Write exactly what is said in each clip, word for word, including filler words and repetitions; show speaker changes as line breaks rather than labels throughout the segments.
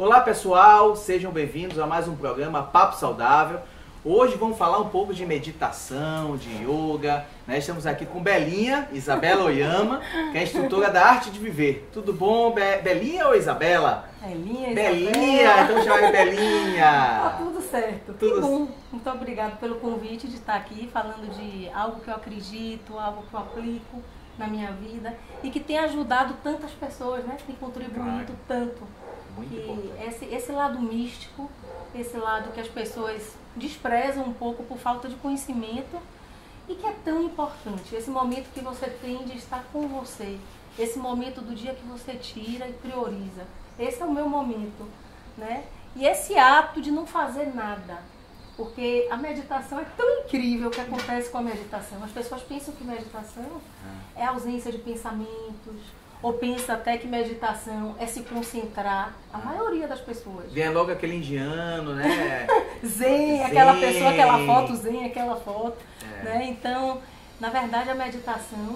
Olá pessoal, sejam bem-vindos a mais um programa Papo Saudável. Hoje vamos falar um pouco de meditação, de yoga, né? Estamos aqui com Belinha, Isabela Oyama, que é instrutora da Arte de Viver. Tudo bom, Be Belinha ou Isabela?
Belinha,
Belinha, então chama de Belinha.
Tá tudo certo,
tudo...
que bom. Muito obrigada pelo convite de estar aqui falando de algo que eu acredito, algo que eu aplico na minha vida e que tem ajudado tantas pessoas, né? Tem contribuído claro. tanto.
Muito
que
importante.
esse, esse lado místico, esse lado que as pessoas desprezam um pouco por falta de conhecimento e que é tão importante. Esse momento que você tem de estar com você, esse momento do dia que você tira e prioriza. Esse é o meu momento, né? E esse ato de não fazer nada, porque a meditação é tão incrível o que acontece com a meditação. As pessoas pensam que meditação é ausência de pensamentos, ou pensa até que meditação é se concentrar. A maioria das pessoas.
Vem logo aquele indiano, né?
zen,
zen,
aquela pessoa, aquela foto, zen, aquela foto.
É.
Né? Então, na verdade, a meditação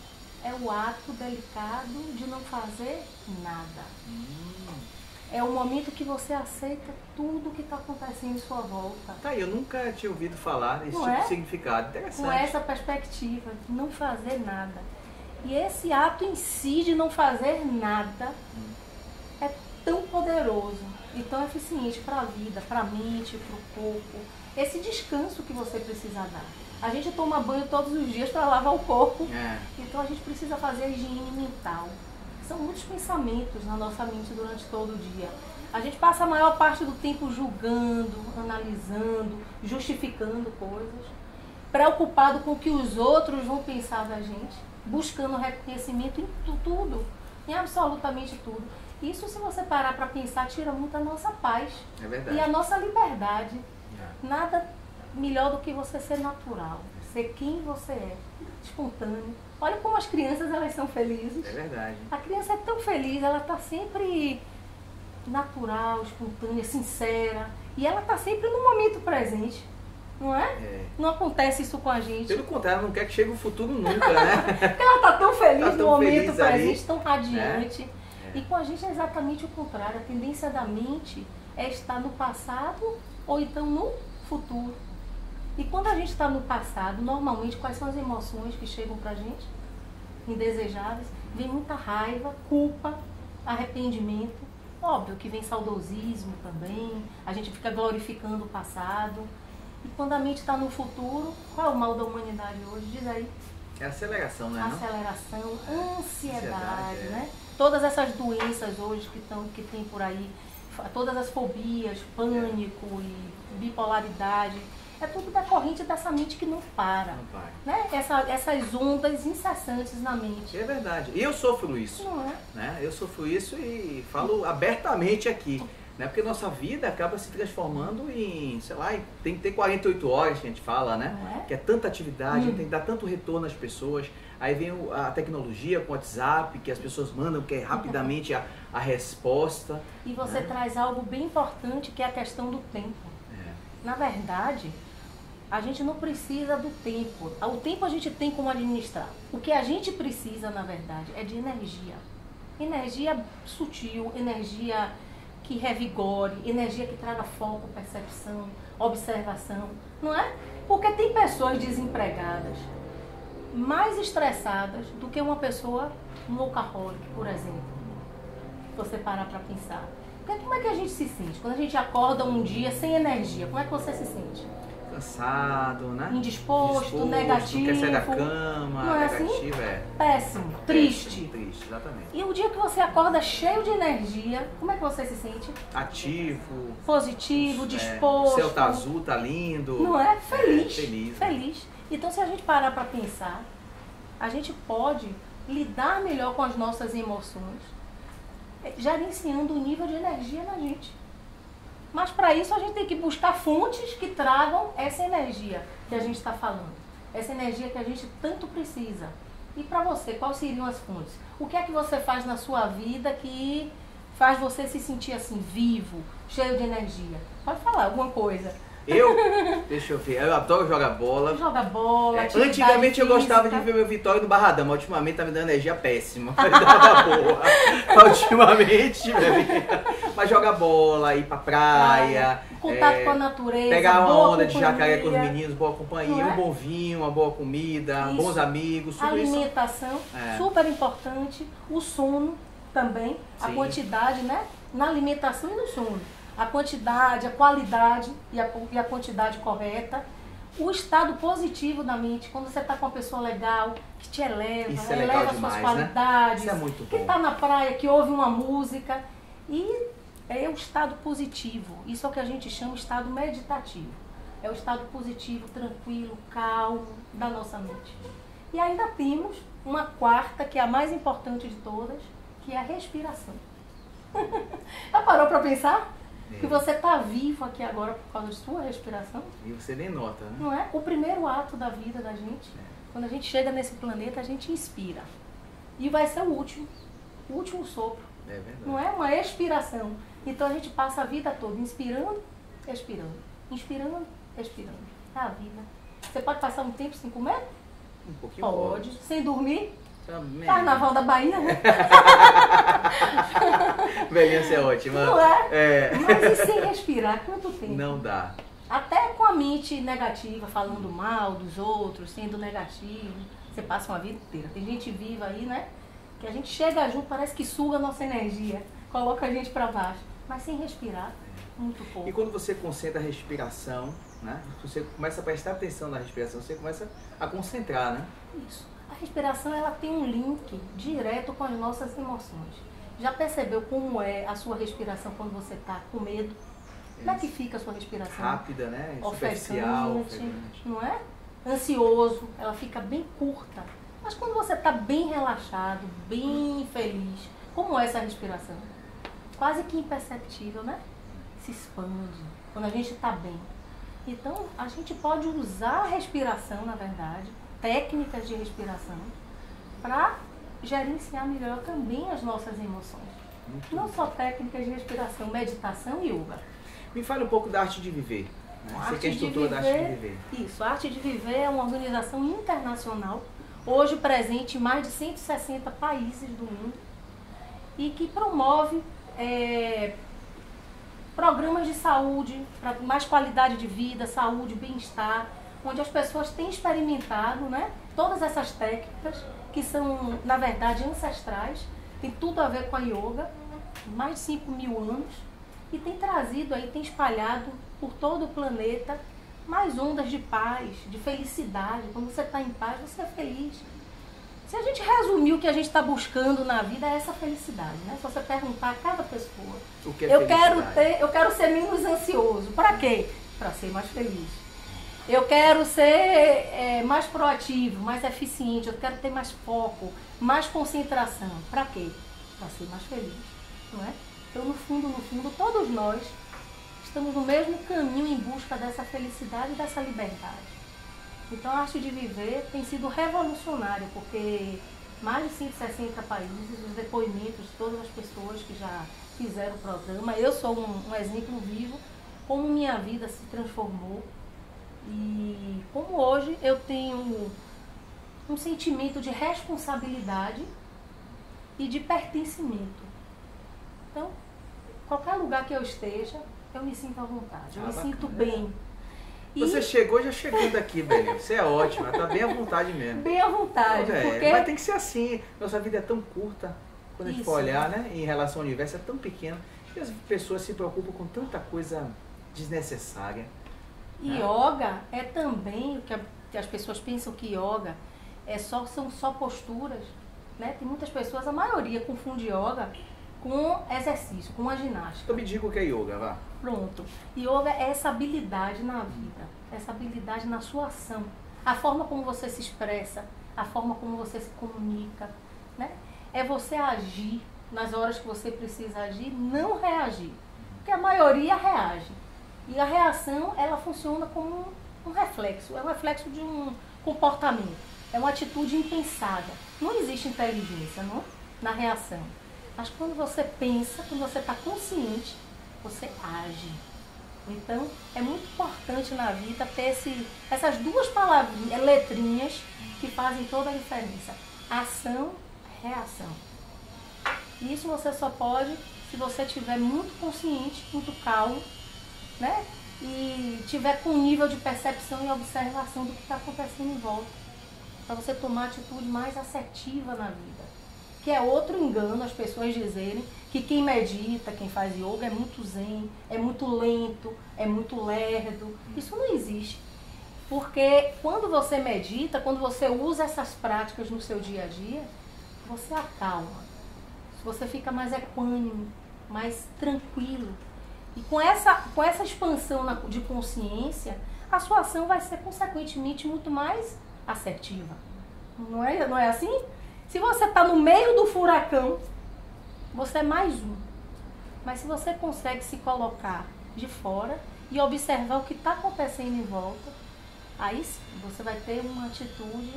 é o ato delicado de não fazer nada.
Hum.
É o momento que você aceita tudo que está acontecendo em sua volta.
Tá aí, eu nunca tinha ouvido falar desse
não
tipo
é?
de significado. Interessante.
Com essa perspectiva, de não fazer nada. E esse ato em si de não fazer nada hum. é tão poderoso e tão eficiente para a vida, para a mente, para o corpo. Esse descanso que você precisa dar. A gente toma banho todos os dias para lavar o corpo, é. Então a gente precisa fazer a higiene mental. São muitos pensamentos na nossa mente durante todo o dia. A gente passa a maior parte do tempo julgando, analisando, justificando coisas, preocupado com o que os outros vão pensar da gente, buscando reconhecimento em tudo, em absolutamente tudo. Isso, se você parar para pensar, tira muito a nossa paz
é verdade.
E a nossa liberdade.
É.
Nada melhor do que você ser natural, ser quem você é, espontâneo. Olha como as crianças, elas são felizes.
É verdade.
A criança é tão feliz, ela está sempre natural, espontânea, sincera. E ela está sempre no momento presente. Não é? é? Não acontece isso com a gente.
Pelo contrário, não quer que chegue o futuro nunca, né?
Porque ela está tão feliz tá tão no momento presente, ali. Tão radiante. É? É. E com a gente é exatamente o contrário. A tendência da mente é estar no passado ou então no futuro. E quando a gente está no passado, normalmente, quais são as emoções que chegam pra gente? Indesejáveis. Vem muita raiva, culpa, arrependimento. Óbvio que vem saudosismo também. A gente fica glorificando o passado. E quando a mente está no futuro, qual é o mal da humanidade hoje? Diz aí.
É aceleração, né?
Aceleração,
não?
ansiedade,
ansiedade é.
né? Todas essas doenças hoje que, tão, que tem por aí, todas as fobias, pânico é. e bipolaridade, é tudo decorrente dessa mente que não para.
Não para.
Né? Essa, essas ondas incessantes na mente.
É verdade. Eu sofro isso.
Não é?
Né? Eu sofro isso e falo abertamente aqui. Né? Porque nossa vida acaba se transformando em, sei lá, tem que ter quarenta e oito horas que a gente fala, né?
Não é?
Que é tanta atividade,
hum.
tem que dar tanto retorno às pessoas. Aí vem a tecnologia com o WhatsApp, que as pessoas mandam, que é rapidamente a, a resposta.
E você
né?
traz algo bem importante, que é a questão do tempo.
É.
Na verdade, a gente não precisa do tempo. O tempo a gente tem como administrar. O que a gente precisa, na verdade, é de energia. Energia sutil, energia que revigore, energia que traga foco, percepção, observação, não é? Porque tem pessoas desempregadas, mais estressadas do que uma pessoa um workaholic, por exemplo. Se você parar para pensar. Porque como é que a gente se sente? Quando a gente acorda um dia sem energia, como é que você se sente?
Cansado, né?
Indisposto,
Disposto,
negativo.
Não quer sair da cama,
não é
negativo,
assim?
é.
Péssimo, triste.
Triste, exatamente.
E o dia que você acorda cheio de energia, como é que você se sente?
Ativo.
Positivo,
é,
disposto.
O céu tá azul, tá lindo.
Não é? Feliz.
É, feliz.
Feliz. Então, se a gente parar para pensar, a gente pode lidar melhor com as nossas emoções, gerenciando o nível de energia na gente. Mas para isso a gente tem que buscar fontes que tragam essa energia que a gente está falando. Essa energia que a gente tanto precisa. E para você, quais seriam as fontes? O que é que você faz na sua vida que faz você se sentir assim, vivo, cheio de energia? Pode falar alguma coisa.
Eu, deixa eu ver, eu adoro jogar bola.
Joga bola,
é, Antigamente eu gostava de ver meu Vitória no Barradão, mas ultimamente tá me dando energia péssima. Mas dava boa. Ultimamente, velho. Mas jogar bola, ir pra praia,
contato
é,
com a natureza,
pegar uma
boa
onda de
companhia,
jacaré com os meninos, boa companhia,
não é?
um bom vinho, uma boa comida,
Isso.
bons amigos, tudo isso.
Alimentação,
É.
super importante. O sono também, a
Sim.
quantidade, né? Na alimentação e no sono. A quantidade, a qualidade e a, e a quantidade correta. O estado positivo da mente, quando você está com uma pessoa legal, que te eleva,
Isso é legal
eleva
demais,
suas
né?
qualidades,
Isso é muito
que
bom.
está na praia, que ouve uma música. E é o estado positivo. Isso é o que a gente chama de estado meditativo. É o estado positivo, tranquilo, calmo da nossa mente. E ainda temos uma quarta, que é a mais importante de todas, que é a respiração. Já parou para pensar?
É.
Que você está vivo aqui agora por causa de sua respiração?
E você nem nota, né?
Não é? O primeiro ato da vida da gente,
É.
quando a gente chega nesse planeta, a gente inspira. E vai ser o último, o último sopro.
É verdade.
Não é uma expiração. Então a gente passa a vida toda inspirando, expirando. Inspirando, expirando. É a vida. Você pode passar um tempo sem comer?
Um pouquinho
Pode. Sem dormir?
Também.
Carnaval da Bahia?
Velhinha, você é ótima.
Não é?
É.
Mas e sem respirar, quanto tempo?
Não dá.
Até com a mente negativa, falando mal dos outros, sendo negativo, você passa uma vida inteira. Tem gente viva aí, né? Que a gente chega junto, parece que suga a nossa energia, coloca a gente pra baixo. Mas sem respirar, muito pouco.
E quando você concentra a respiração, né? Você começa a prestar atenção na respiração, você começa a concentrar, né?
Isso. A respiração, ela tem um link direto com as nossas emoções. Já percebeu como é a sua respiração quando você está com medo? Como é que fica a sua respiração?
Rápida, né? Superficial,
Ofegante,
ofegante.
não é? Ansioso, ela fica bem curta. Mas quando você está bem relaxado, bem feliz, como é essa respiração? Quase que imperceptível, né? Se expande quando a gente está bem. Então, a gente pode usar a respiração, na verdade, técnicas de respiração, para gerenciar melhor também as nossas emoções.
Muito
Não
bom.
só técnicas de respiração, meditação e yoga.
Me fale um pouco da arte de viver. Né?
A
Você
Arte
que é
de
instrutora da arte de viver.
Isso, a Arte de Viver é uma organização internacional, hoje presente em mais de cento e sessenta países do mundo, e que promove é, programas de saúde, para mais qualidade de vida, saúde, bem-estar, onde as pessoas têm experimentado, né, todas essas técnicas que são, na verdade, ancestrais, tem tudo a ver com a yoga, mais de cinco mil anos, e tem trazido aí, tem espalhado por todo o planeta mais ondas de paz, de felicidade. Quando você está em paz, você é feliz. Se a gente resumir o que a gente está buscando na vida, é essa felicidade, né? Se você perguntar a cada pessoa,
O que é
eu quero
felicidade?
ter, eu quero ser menos ansioso. Para quê? Para ser mais feliz. Eu quero ser é, mais proativo, mais eficiente, eu quero ter mais foco, mais concentração. Para quê? Para ser mais feliz, não é? Então, no fundo, no fundo, todos nós estamos no mesmo caminho em busca dessa felicidade e dessa liberdade. Então, a Arte de Viver tem sido revolucionária, porque mais de cento e sessenta países, os depoimentos de todas as pessoas que já fizeram o programa, eu sou um, um exemplo vivo, como minha vida se transformou e como hoje eu tenho um sentimento de responsabilidade e de pertencimento. Então, qualquer lugar que eu esteja, eu me sinto à vontade, eu
Ah,
me
bacana.
sinto bem. E
Você chegou já chegando aqui, Belinha. Você é ótima, tá bem à vontade mesmo.
bem à vontade,
É,
porque
Mas tem que ser assim. Nossa vida é tão curta. Quando a gente
Isso.
for olhar, né, em relação ao universo, é tão pequeno. E as pessoas se preocupam com tanta coisa desnecessária.
yoga é também o que, a- que as pessoas pensam que yoga é só, são só posturas, né? Tem muitas pessoas, a maioria confunde yoga com exercício, com a ginástica.
Então me diga o que é yoga, vá.
Pronto. Yoga é essa habilidade na vida, essa habilidade na sua ação, a forma como você se expressa, a forma como você se comunica, né? É você agir nas horas que você precisa agir, não reagir. Porque a maioria reage. E a reação, ela funciona como um reflexo, é um reflexo de um comportamento, é uma atitude impensada. Não existe inteligência, não? Na reação. Mas quando você pensa, quando você está consciente, você age. Então, é muito importante na vida ter esse, essas duas palavrinhas, letrinhas, que fazem toda a diferença. Ação, reação. E isso você só pode se você estiver muito consciente, muito calmo, né? E tiver com um nível de percepção e observação do que está acontecendo em volta, para você tomar atitude mais assertiva na vida. Que é outro engano as pessoas dizerem que quem medita, quem faz yoga é muito zen, é muito lento, é muito lerdo. Isso não existe. Porque quando você medita, quando você usa essas práticas no seu dia a dia, você acalma. Você fica mais equânime, mais tranquilo. E com essa, com essa expansão na, de consciência, a sua ação vai ser consequentemente muito mais assertiva. Não é, não é assim? Se você está no meio do furacão, você é mais um. Mas se você consegue se colocar de fora e observar o que está acontecendo em volta, aí sim, você vai ter uma atitude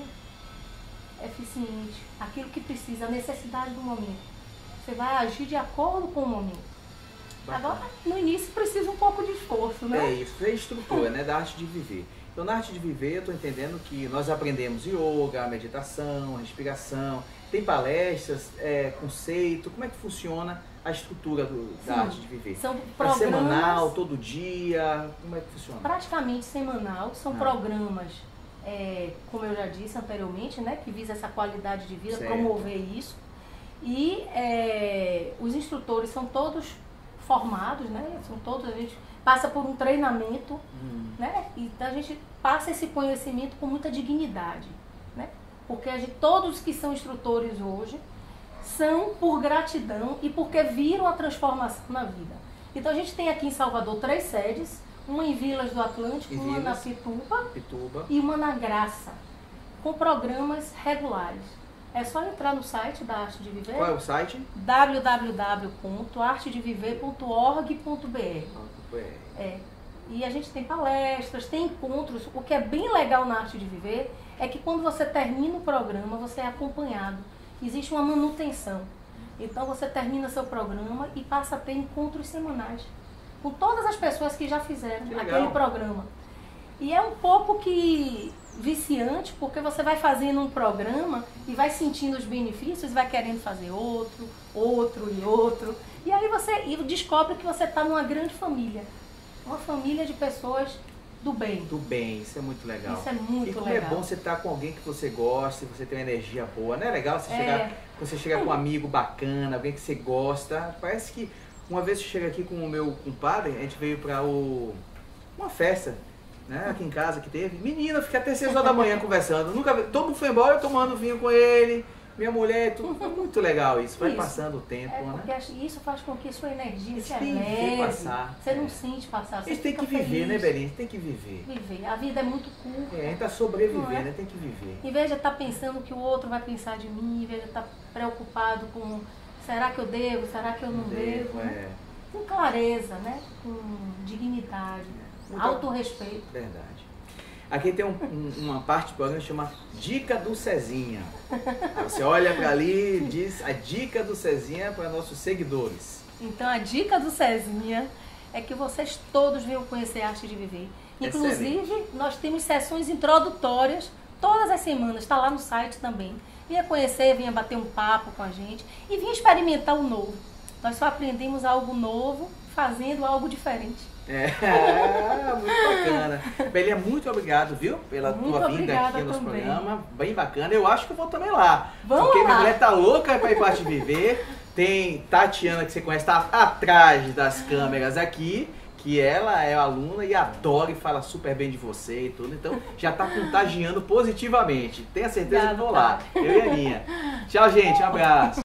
eficiente, aquilo que precisa, a necessidade do momento. Você vai agir de acordo com o momento. Bacana. Agora, no início, precisa um pouco de esforço, né?
É isso, é estrutura, né, da arte de viver. Então, na arte de viver, eu estou entendendo que nós aprendemos yoga, meditação, respiração, tem palestras, é, conceito, como é que funciona a estrutura do, da
Sim,
arte de viver?
São
É
programas,
semanal, todo dia, como é que funciona?
Praticamente semanal, são
ah.
programas, é, como eu já disse anteriormente, né, que visa essa qualidade de vida,
certo.
Promover isso. E é, os instrutores são todos formados, né, são todos, a gente passa por um treinamento, hum. né, e a gente passa esse conhecimento com muita dignidade, né, porque a gente, todos que são instrutores hoje são por gratidão e porque viram a transformação na vida. Então a gente tem aqui em Salvador três sedes, uma em Vilas do Atlântico,
em
uma
Vilas,
na Pituba,
Pituba
e uma na Graça, com programas regulares. É só entrar no site da Arte de Viver.
Qual é o site?
w w w ponto arte de viver ponto org ponto b r. É. E a gente tem palestras, tem encontros. O que é bem legal na Arte de Viver é que quando você termina o programa, você é acompanhado. Existe uma manutenção. Então você termina seu programa e passa a ter encontros semanais com todas as pessoas que já fizeram que aquele programa. E é um pouco que viciante, porque você vai fazendo um programa e vai sentindo os benefícios, vai querendo fazer outro, outro e outro. E aí você e descobre que você está numa grande família. Uma família de pessoas do bem.
Do bem, isso é muito legal.
Isso é muito
e como
legal.
é bom você estar com alguém que você gosta, você tem uma energia boa. Não é legal você, é. chegar, você chegar com um amigo bacana, alguém que você gosta. Parece que uma vez eu cheguei aqui com o meu compadre, a gente veio para o, uma festa, né, aqui em casa que teve. Menina, eu fiquei até seis horas da manhã conversando. Nunca, todo mundo foi embora, eu tomando vinho com ele. Minha mulher, tudo foi muito legal isso. Vai isso. passando o tempo,
é porque
né?
Isso faz com que sua energia se
tem
eleve.
Que ver passar.
Você é. não sente passar. Você
tem que viver,
feliz.
né, Belinha? Tem que viver.
Viver. A vida é muito curta.
É, a gente tá sobrevivendo,
é?
né? Tem que viver.
Em vez de estar pensando que o outro vai pensar de mim, em vez de estar preocupado com será que eu devo, será que eu não, não devo, devo né? é. Com clareza, né? Com dignidade, muito autorrespeito.
Verdade. Aqui tem um, um, uma parte do programa que chama Dica do Cezinha. Aí você olha para ali e diz a dica do Cezinha para nossos seguidores.
Então a dica do Cezinha é que vocês todos venham conhecer a Arte de Viver. Inclusive, excelente. Nós temos sessões introdutórias todas as semanas, está lá no site também. Venha conhecer, venha bater um papo com a gente e venha experimentar o novo. Nós só aprendemos algo novo fazendo algo diferente.
É, muito bacana. Belinha, muito obrigado, viu? Pela
muito
tua vinda aqui no nosso
também.
programa. Bem bacana. Eu acho que eu vou também lá.
Vamos
porque
lá.
minha mulher tá louca para ir para Arte de Viver. Tem Tatiana, que você conhece, tá atrás das câmeras aqui. Que ela é aluna e adora e fala super bem de você e tudo. Então, já tá contagiando positivamente. Tenha certeza que vou lá. Eu e a Aninha. Tchau, gente. Um abraço.